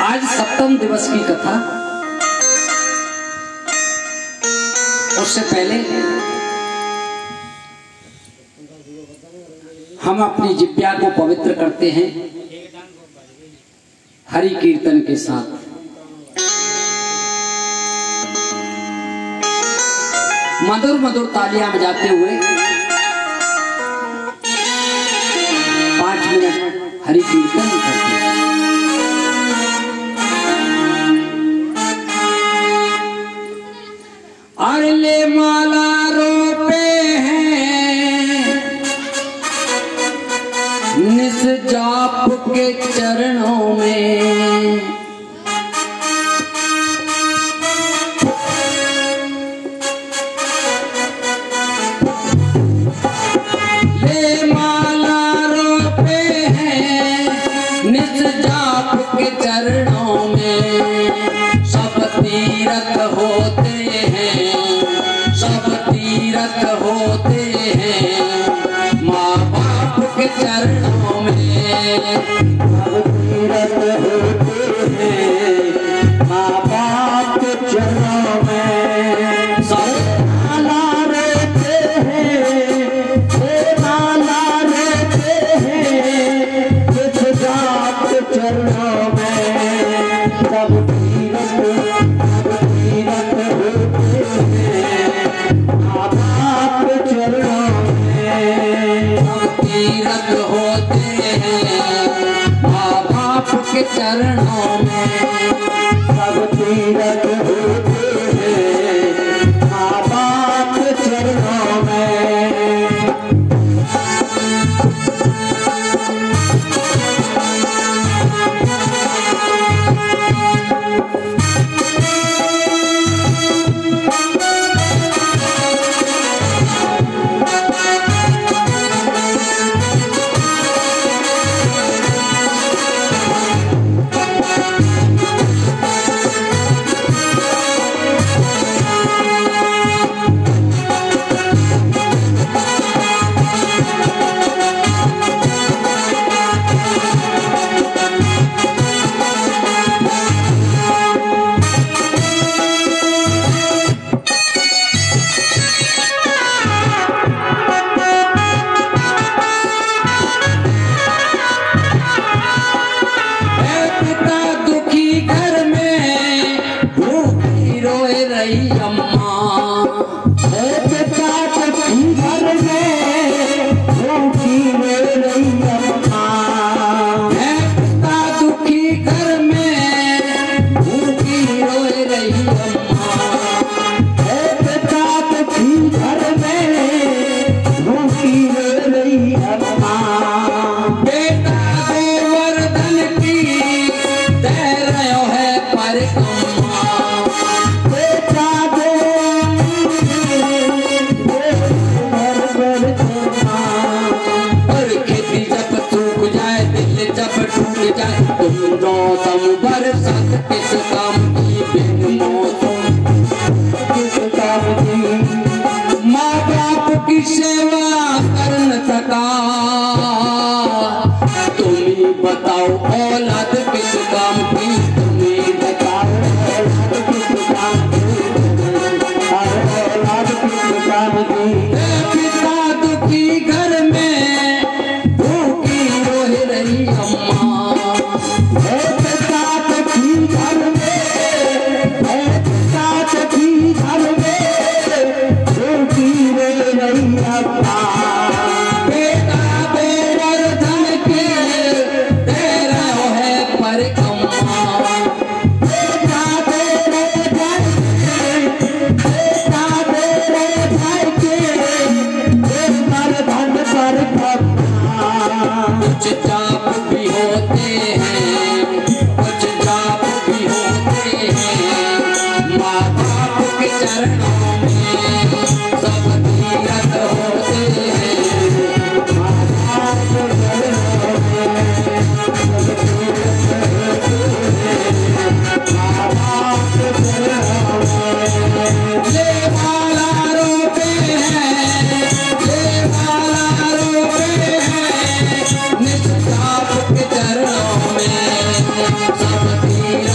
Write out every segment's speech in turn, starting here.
आज सप्तम दिवस की कथा। उससे पहले हम अपनी जिह्वा को पवित्र करते हैं हरि कीर्तन के साथ। मधुर मधुर तालियां बजाते हुए 5 मिनट हरि कीर्तन करते हैं। अरले माला रोपे हैं निस जाप के चरणों में, ले माला रोपे हैं निस जाप के चरणों में। सब तीरथ होते तीरथ होते हैं माँ बाप के चरणों में। सब तीरथ होते हैं माँ बाप के चरणों में। सब माला रहते हैं माला रहते हैं कुछ बाप के चरणों में। सब तीरथ होते तीरथ होते हैं माँ बाप के चरणों में। सब तीरथ होते हैं माँ बाप के चरणों में। बताओ औलाद किस काम की, तुम्हें बताओ औलाद किस काम की, औलाद किस काम की। पिता दुखी घर में भूखी रोह रही अम्मा, पिता दुखी घर में, पिता दुखी घर में भूखी रोह रही अम्मा। कुछ जाप भी होते हैं, कुछ जाप भी होते हैं माँ बाप के चरणों में। सब तीरथ होते हैं माँ बाप के चरणों में। सब तीरथ होते हैं माँ बाप के चरणों में। ले माला रोपे हैं, ले माला रोपे हैं निज जाप के चरणों में। सब तीरथ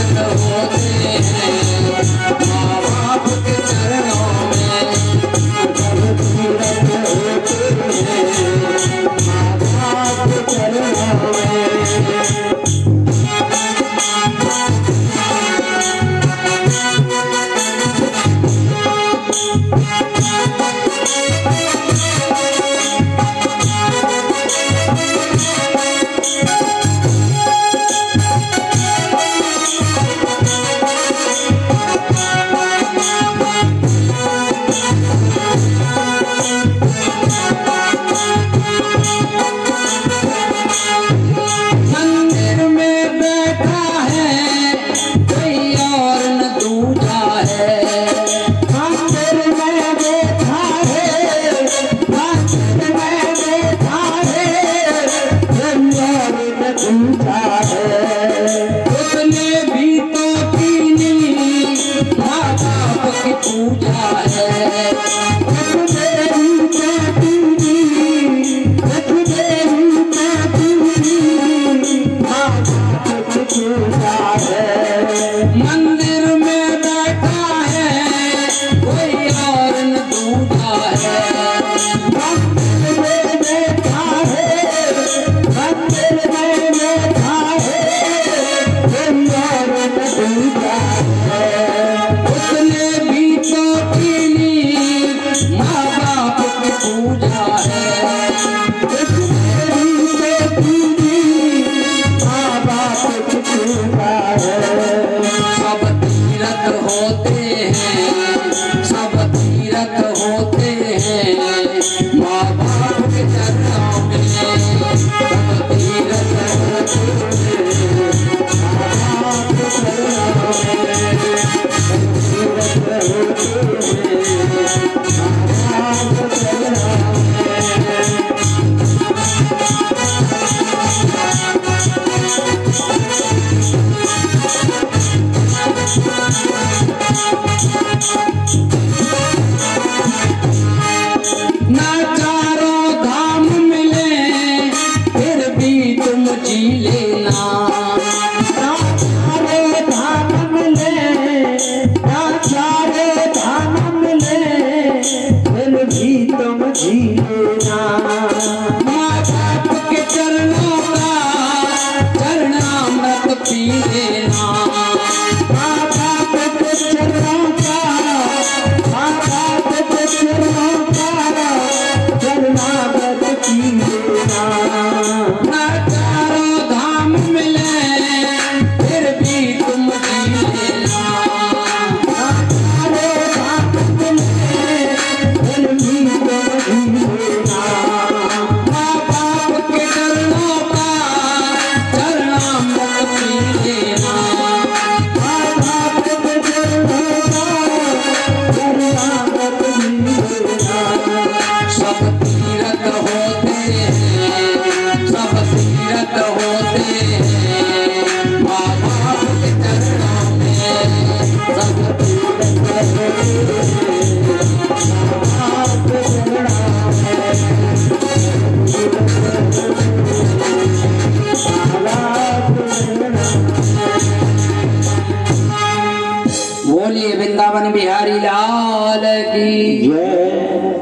वृंदावन बिहारी लाल की जय।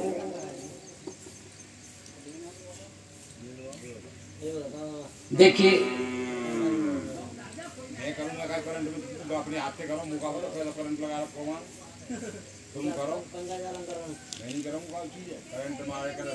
देखिए अपने हाथ से करो, मुका करो, पहले करंट लगा रखो वहाँ, तुम करो, नहीं करूँगा चीज़ है, करंट मारे कर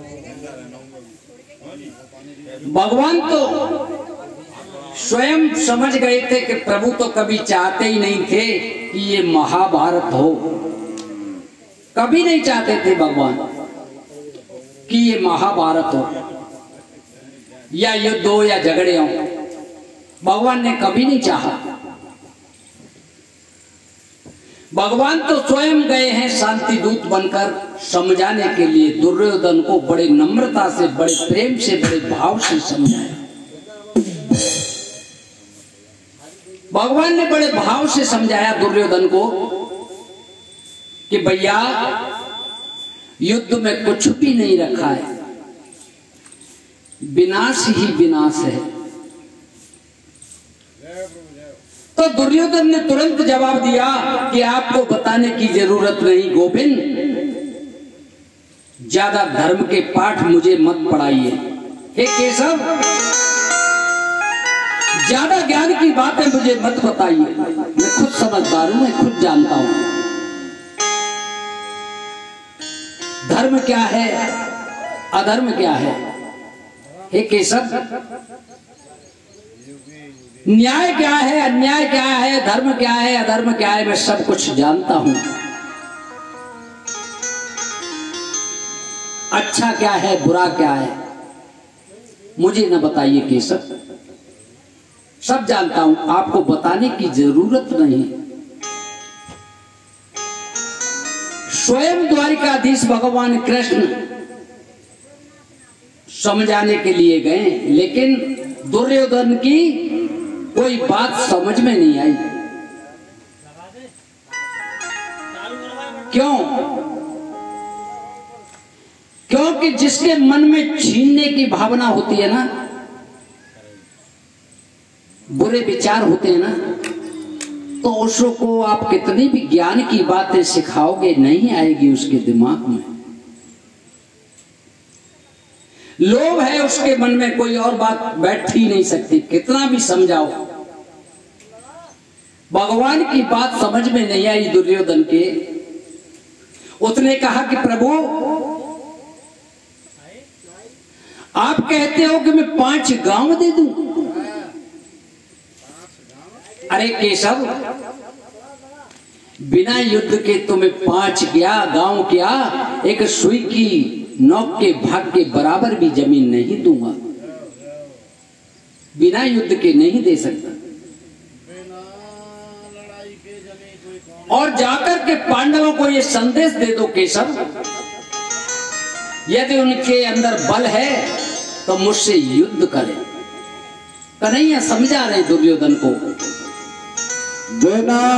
भगवान तो स्वयं समझ गए थे कि प्रभु तो कभी चाहते ही नहीं थे कि ये महाभारत हो, कभी नहीं चाहते थे भगवान कि ये महाभारत हो या युद्ध हो या झगड़े हो। भगवान ने कभी नहीं चाहा। भगवान तो स्वयं गए हैं शांति दूत बनकर समझाने के लिए। दुर्योधन को बड़े नम्रता से, बड़े प्रेम से, बड़े भाव से समझाया। भगवान ने बड़े भाव से समझाया दुर्योधन को कि भैया युद्ध में कुछ भी नहीं रखा है, विनाश ही विनाश है। तो दुर्योधन ने तुरंत जवाब दिया कि आपको बताने की जरूरत नहीं गोविंद, ज्यादा धर्म के पाठ मुझे मत पढ़ाइए। हे केशव, ज्यादा ज्ञान की बातें मुझे मत बताइए, मैं खुद समझदार हूं, मैं खुद जानता हूं धर्म क्या है, अधर्म क्या है। हे केशव, न्याय क्या है, अन्याय क्या है, धर्म क्या है, अधर्म क्या है, मैं सब कुछ जानता हूं। अच्छा क्या है, बुरा क्या है, मुझे न बताइए केशव, सब जानता हूं, आपको बताने की जरूरत नहीं। स्वयं द्वारिकाधीश भगवान कृष्ण समझाने के लिए गए, लेकिन दुर्योधन की कोई बात समझ में नहीं आई। क्यों? क्योंकि जिसके मन में छीनने की भावना होती है ना, बुरे विचार होते हैं ना, तो उसको आप कितनी भी ज्ञान की बातें सिखाओगे नहीं आएगी उसके दिमाग में। लोभ है उसके मन में, कोई और बात बैठ ही नहीं सकती, कितना भी समझाओ। भगवान की बात समझ में नहीं आई दुर्योधन के। उसने कहा कि प्रभु आप कहते हो कि मैं 5 गांव दे दूं। अरे केशव, बिना युद्ध के तुम्हें 5 क्या गांव क्या, एक सुई की नोक के भाग के बराबर भी जमीन नहीं दूंगा। बिना युद्ध के नहीं दे सकता। और जाकर के पांडवों को ये संदेश दे दो केशव, यदि उनके अंदर बल है तो मुझसे युद्ध करें। कन्हैया समझा रहे दुर्योधन को, बिना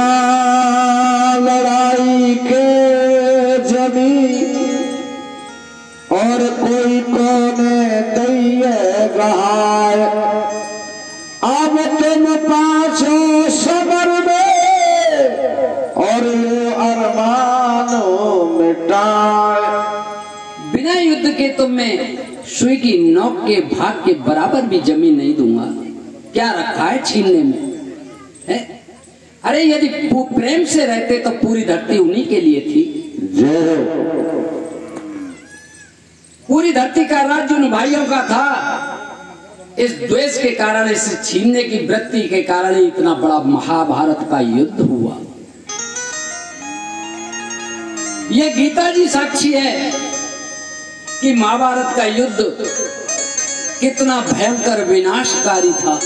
लड़ाई के जमीन और कोई कोने दैये गहाय, अब तुम 5 सबर में और ये अरमानों मिटाए। बिना युद्ध के तुम्हें सुई की नोक के भाग के बराबर भी जमीन नहीं दूंगा। क्या रखा है छीनने में है? अरे यदि प्रेम से रहते तो पूरी धरती उन्हीं के लिए थी। पूरी धरती का राज्य उन भाइयों का था। इस द्वेष के कारण, इस छीनने की वृत्ति के कारण इतना बड़ा महाभारत का युद्ध हुआ। यह गीता जी साक्षी है कि महाभारत का युद्ध कितना भयंकर विनाशकारी था,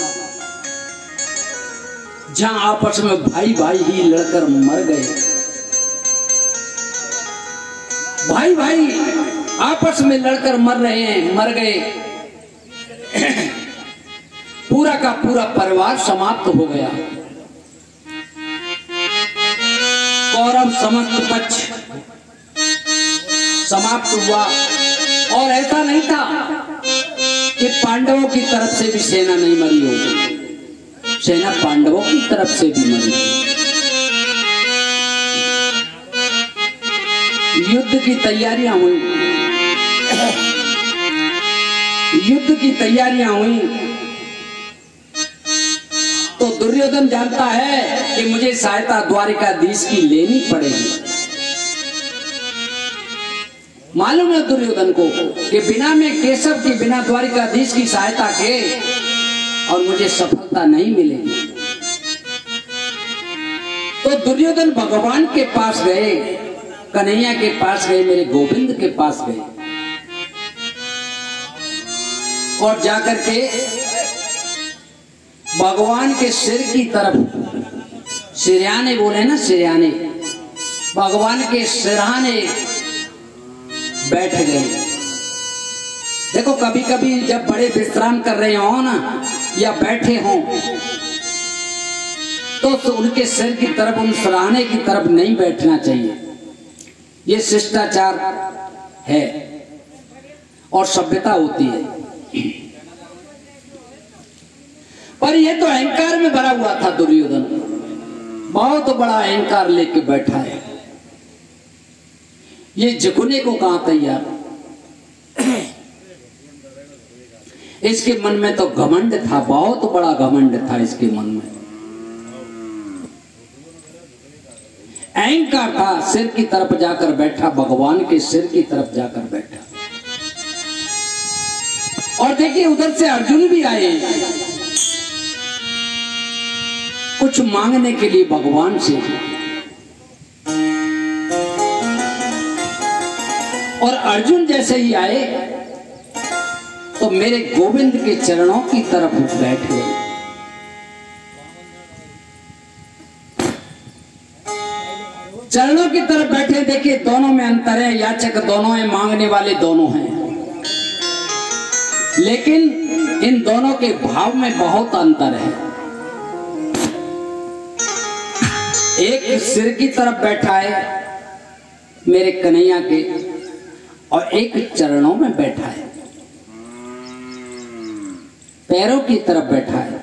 जहां आपस में भाई भाई ही लड़कर मर गए। भाई भाई आपस में लड़कर मर रहे हैं, मर गए। पूरा का पूरा परिवार समाप्त हो गया। कौरव समस्त पक्ष समाप्त हुआ। और ऐसा नहीं था कि पांडवों की तरफ से भी सेना नहीं मरी होगी, सेना पांडवों की तरफ से भी मरी। युद्ध की तैयारियां हुई, युद्ध की तैयारियां हुई तो दुर्योधन जानता है कि मुझे सहायता द्वारिकाधीश की लेनी पड़ेगी। मालूम है दुर्योधन को कि बिना में केशव की, बिना द्वारिकाधीश की सहायता के और मुझे सफलता नहीं मिलेगी। तो दुर्योधन भगवान के पास गए, कन्हैया के पास गए, मेरे गोविंद के पास गए और जाकर के भगवान के सिर की तरफ सिरहाने बोले ना, सिरहाने, भगवान के सिरहाने बैठ गए। देखो कभी कभी जब बड़े विश्राम कर रहे हो ना या बैठे हो तो उनके सिर की तरफ, उन सिरहाने की तरफ नहीं बैठना चाहिए। ये शिष्टाचार है और सभ्यता होती है। पर ये तो अहंकार में भरा हुआ था दुर्योधन, बहुत बड़ा अहंकार लेके बैठा है। ये झुकने को कहां तैयार। इसके मन में तो घमंड था, बहुत बड़ा घमंड था इसके मन में, अहंकार था। सिर की तरफ जाकर बैठा, भगवान के सिर की तरफ जाकर बैठा। और देखिए उधर से अर्जुन भी आए कुछ मांगने के लिए भगवान से, और अर्जुन जैसे ही आए तो मेरे गोविंद के चरणों की तरफ बैठ गए। चरणों की तरफ बैठे। देखिए दोनों में अंतर है, याचक दोनों हैं, मांगने वाले दोनों हैं, लेकिन इन दोनों के भाव में बहुत अंतर है। एक सिर की तरफ बैठा है मेरे कन्हैया के, और एक चरणों में बैठा है, पैरों की तरफ बैठा है।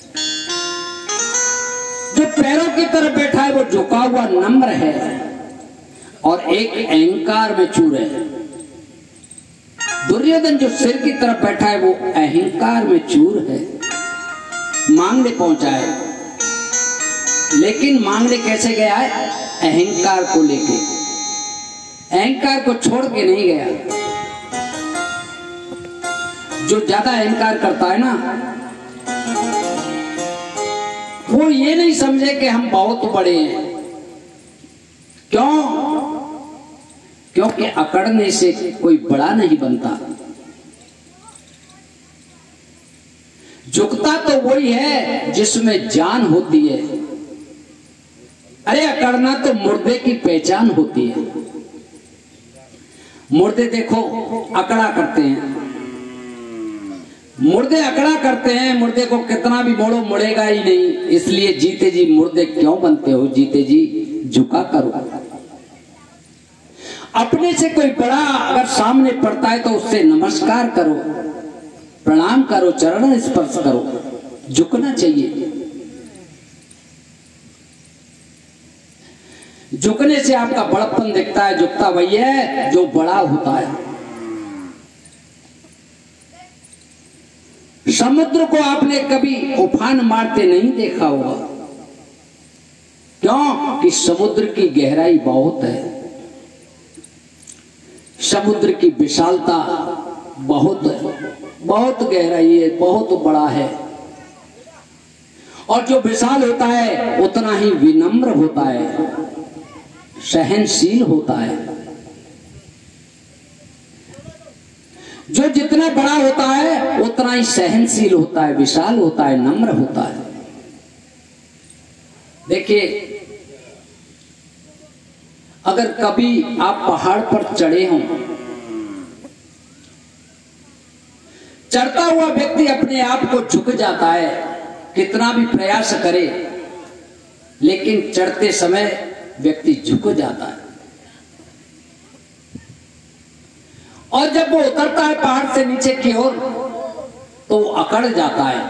जो पैरों की तरफ बैठा है वो झुका हुआ नम्र है और एक अहंकार में चूर है। दुर्योधन जो सिर की तरफ बैठा है वो अहंकार में चूर है, मांगने पहुंचा है, लेकिन मांगने कैसे गया है? अहंकार को लेके, अहंकार को छोड़ के नहीं गया। जो ज्यादा अहंकार करता है ना वो ये नहीं समझे कि हम बहुत बड़े हैं। क्यों? क्योंकि अकड़ने से कोई बड़ा नहीं बनता। झुकता तो वही है जिसमें जान होती है। अरे अकड़ना तो मुर्दे की पहचान होती है। मुर्दे देखो अकड़ा करते हैं, मुर्दे अकड़ा करते हैं, मुर्दे को कितना भी मोड़ो मुड़ेगा ही नहीं। इसलिए जीते जी मुर्दे क्यों बनते हो? जीते जी झुका करो। अपने से कोई बड़ा अगर सामने पड़ता है तो उससे नमस्कार करो, प्रणाम करो, चरण स्पर्श करो, झुकना चाहिए। झुकने से आपका बड़प्पन दिखता है। झुकता वही है जो बड़ा होता है। समुद्र को आपने कभी उफान मारते नहीं देखा होगा। क्यों? कि समुद्र की गहराई बहुत है, समुद्र की विशालता बहुत है, बहुत गहराई है, बहुत बड़ा है। और जो विशाल होता है उतना ही विनम्र होता है, सहनशील होता है। जो जितना बड़ा होता है उतना ही सहनशील होता है, विशाल होता है, नम्र होता है। देखिए अगर कभी आप पहाड़ पर चढ़े हों, चढ़ता हुआ व्यक्ति अपने आप को झुक जाता है, कितना भी प्रयास करे, लेकिन चढ़ते समय व्यक्ति झुक जाता है। और जब वो उतरता है पहाड़ से नीचे की ओर तो वो अकड़ जाता है।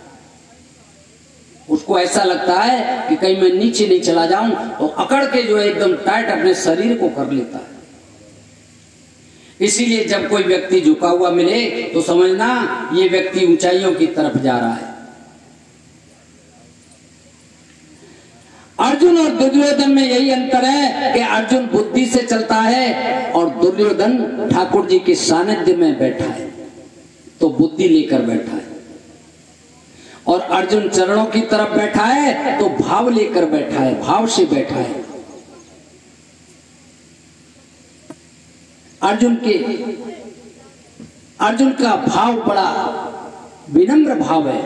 उसको ऐसा लगता है कि कहीं मैं नीचे नहीं चला जाऊं, तो अकड़ के जो है एकदम टाइट अपने शरीर को कर लेता है। इसीलिए जब कोई व्यक्ति झुका हुआ मिले तो समझना ये व्यक्ति ऊंचाइयों की तरफ जा रहा है। अर्जुन और दुर्योधन में यही अंतर है कि अर्जुन बुद्धि से चलता है और दुर्योधन ठाकुर जी के सानिध्य में बैठा है तो बुद्धि लेकर बैठा है, और अर्जुन चरणों की तरफ बैठा है तो भाव लेकर बैठा है, भाव से बैठा है। अर्जुन का भाव बड़ा विनम्र भाव है।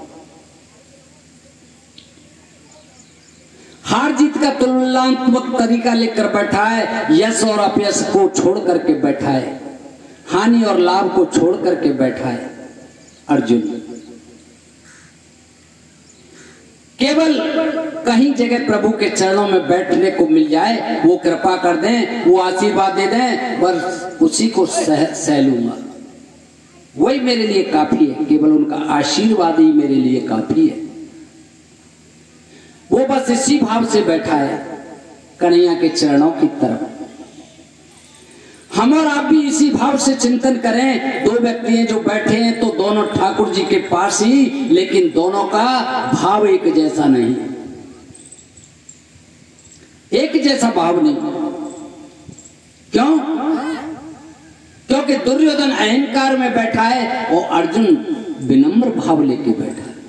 हार जीत का तुलनात्मक तरीका लेकर बैठा है, यश और अपयश को छोड़ करके बैठा है, हानि और लाभ को छोड़ करके बैठा है अर्जुन। केवल कहीं जगह प्रभु के चरणों में बैठने को मिल जाए, वो कृपा कर दें, वो आशीर्वाद दे दें, बस उसी को सह लूंगा, वही मेरे लिए काफी है। केवल उनका आशीर्वाद ही मेरे लिए काफी है। वो बस इसी भाव से बैठा है कन्हैया के चरणों की तरफ। हम और आप भी इसी भाव से चिंतन करें। दो व्यक्ति हैं जो बैठे हैं तो दोनों ठाकुर जी के पास ही, लेकिन दोनों का भाव एक जैसा नहीं, एक जैसा भाव नहीं। क्यों? क्योंकि दुर्योधन अहंकार में बैठा है और अर्जुन विनम्र भाव लेके बैठा है।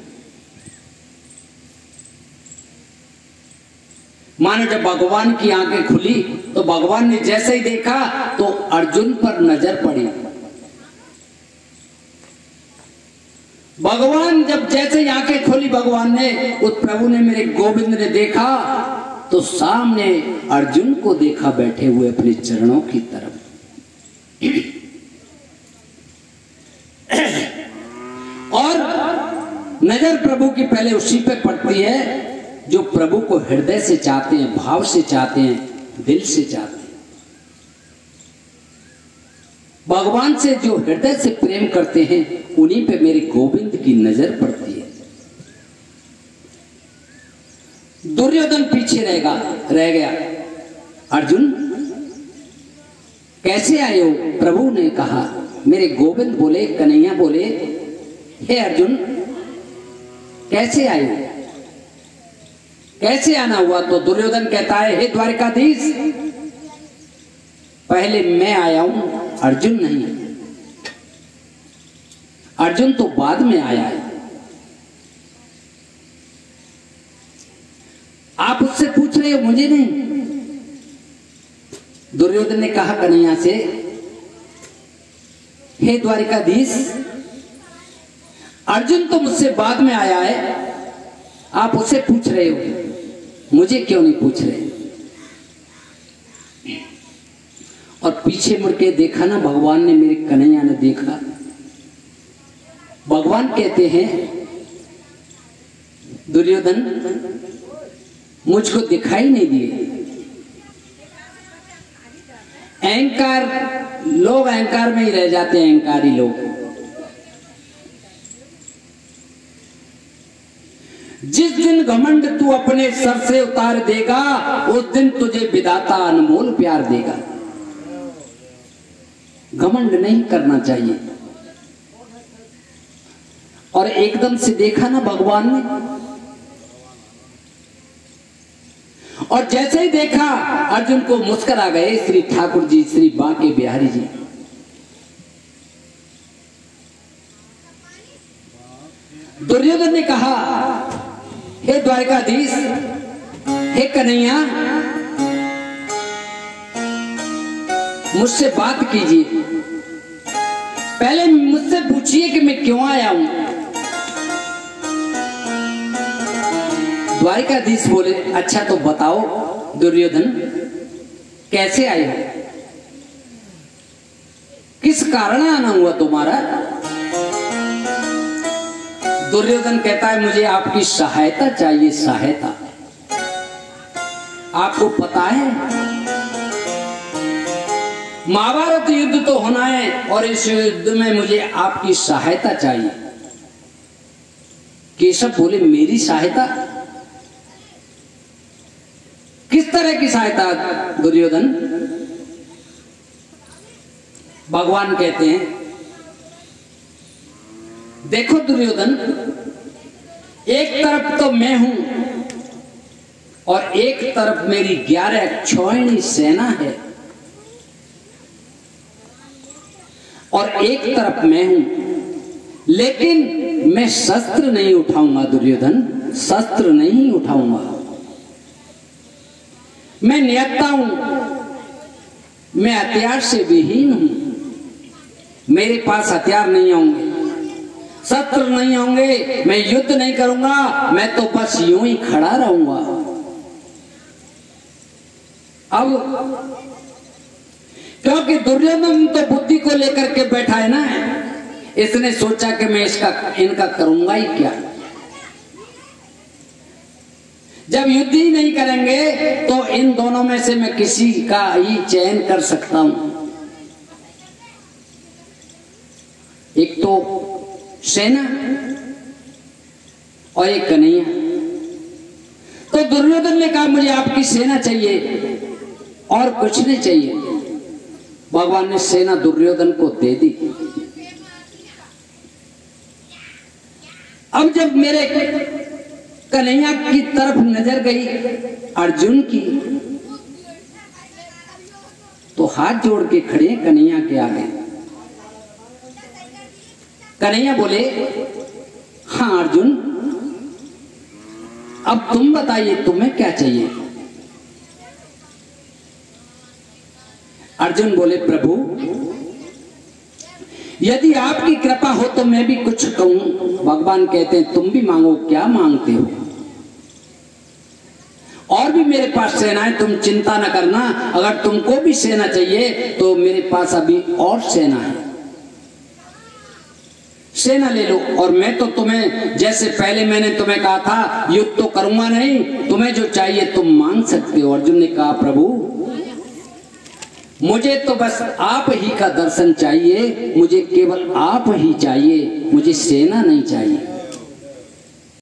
मानो जब भगवान की आंखें खुली तो भगवान ने जैसे ही देखा तो अर्जुन पर नजर पड़ी। भगवान जब जैसे ही आंखें खोली भगवान ने, उस प्रभु ने, मेरे गोविंद ने देखा तो सामने अर्जुन को देखा बैठे हुए अपने चरणों की तरफ। और नजर प्रभु की पहले उसी पे पड़ती है जो प्रभु को हृदय से चाहते हैं, भाव से चाहते हैं, दिल से चाहते हैं। भगवान से जो हृदय से प्रेम करते हैं उन्हीं पे मेरे गोविंद की नजर पड़ती है। दुर्योधन पीछे रह गया। अर्जुन कैसे आए हो? प्रभु ने कहा, मेरे गोविंद बोले, कन्हैया बोले, हे अर्जुन कैसे आए हो, कैसे आना हुआ? तो दुर्योधन कहता है, हे द्वारिकाधीश, पहले मैं आया हूं, अर्जुन नहीं। अर्जुन तो बाद में आया है। आप उससे पूछ रहे हो, मुझे नहीं। दुर्योधन ने कहा कन्हैया से, हे द्वारिकाधीश, अर्जुन तो मुझसे बाद में आया है, आप उससे पूछ रहे हो, मुझे क्यों नहीं पूछ रहे? और पीछे मुड़ के देखा ना भगवान ने, मेरे कन्हैया ने देखा। भगवान कहते हैं, दुर्योधन मुझको दिखाई नहीं दिए। लोग अहंकार में ही रह जाते हैं, अहंकारी लोग। जिस दिन घमंड तू अपने सर से उतार देगा, उस दिन तुझे विधाता अनमोल प्यार देगा। घमंड नहीं करना चाहिए। और एकदम से देखा ना भगवान ने, और जैसे ही देखा अर्जुन को मुस्कुरा गए श्री ठाकुर जी, श्री बांके बिहारी जी। दुर्योधन ने कहा, हे द्वारिकाधीश, हे कन्हैया, मुझसे बात कीजिए, पहले मुझसे पूछिए कि मैं क्यों आया हूं। द्वारिकाधीश बोले, अच्छा तो बताओ दुर्योधन, कैसे आए हो, किस कारण आना हुआ तुम्हारा? दुर्योधन कहता है, मुझे आपकी सहायता चाहिए, सहायता। आपको पता है महाभारत युद्ध तो होना है और इस युद्ध में मुझे आपकी सहायता चाहिए। केशव बोले, मेरी सहायता? किस तरह की सहायता दुर्योधन? भगवान कहते हैं, देखो दुर्योधन, एक तरफ तो मैं हूं और एक तरफ मेरी 11 अक्षौहिणी सेना है, और एक तरफ मैं हूं, लेकिन मैं शस्त्र नहीं उठाऊंगा दुर्योधन, शस्त्र नहीं उठाऊंगा। मैं नियत्ता हूं, मैं हथियार से विहीन हूं, मेरे पास हथियार नहीं होंगे, शस्त्र नहीं होंगे, मैं युद्ध नहीं करूंगा, मैं तो बस यूं ही खड़ा रहूंगा। अब क्योंकि दुर्योधन तो बुद्धि को लेकर के बैठा है ना, इसने सोचा कि मैं इनका करूंगा ही क्या। जब युद्ध ही नहीं करेंगे तो इन दोनों में से मैं किसी का ही चयन कर सकता हूं। एक तो सेना और एक कन्हैया। तो दुर्योधन ने कहा मुझे आपकी सेना चाहिए और कुछ नहीं चाहिए। भगवान ने सेना दुर्योधन को दे दी। अब जब मेरे कन्हैया की तरफ नजर गई अर्जुन की, तो हाथ जोड़ के खड़े कन्हैया के आगे। कन्हैया बोले, हाँ अर्जुन, अब तुम बताइए तुम्हें क्या चाहिए। अर्जुन बोले, प्रभु यदि आपकी कृपा हो तो मैं भी कुछ कहूं। भगवान कहते हैं, तुम भी मांगो, क्या मांगते हो। और भी मेरे पास सेनाएं, तुम चिंता न करना। अगर तुमको भी सेना चाहिए तो मेरे पास अभी और सेना है, सेना ले लो। और मैं तो तुम्हें, जैसे पहले मैंने तुम्हें कहा था, युद्ध तो करूंगा नहीं, तुम्हें जो चाहिए तुम मांग सकते हो। अर्जुन ने कहा, प्रभु मुझे तो बस आप ही का दर्शन चाहिए, मुझे केवल आप ही चाहिए, मुझे सेना नहीं चाहिए।